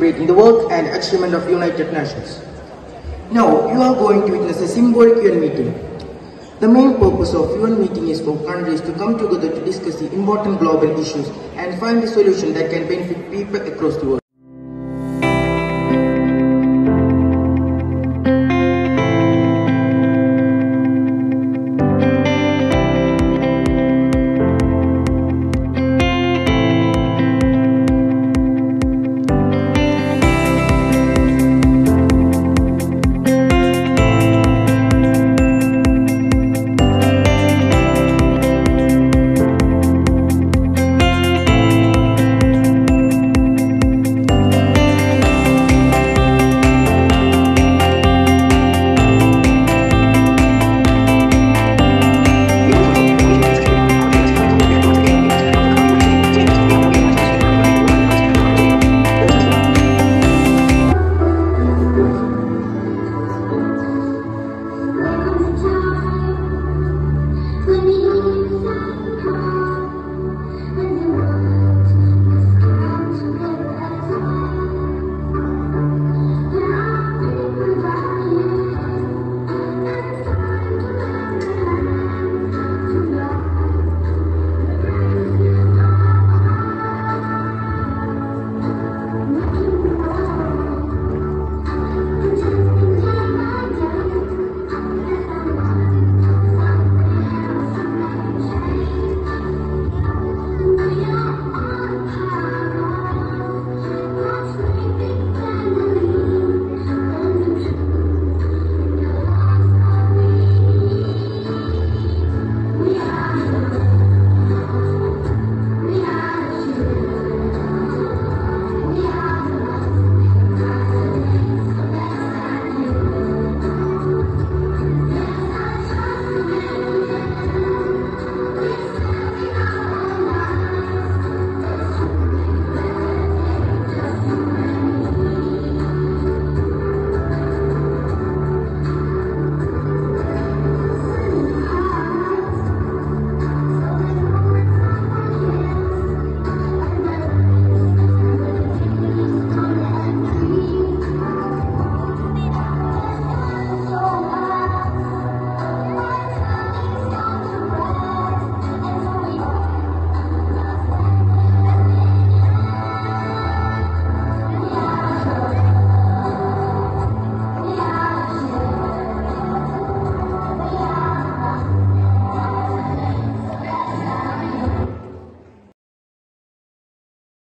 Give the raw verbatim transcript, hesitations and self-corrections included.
participate in the work and achievement of United Nations. Now, you are going to witness a symbolic U N meeting. The main purpose of U N meeting is for countries to come together to discuss the important global issues and find a solution that can benefit people across the world.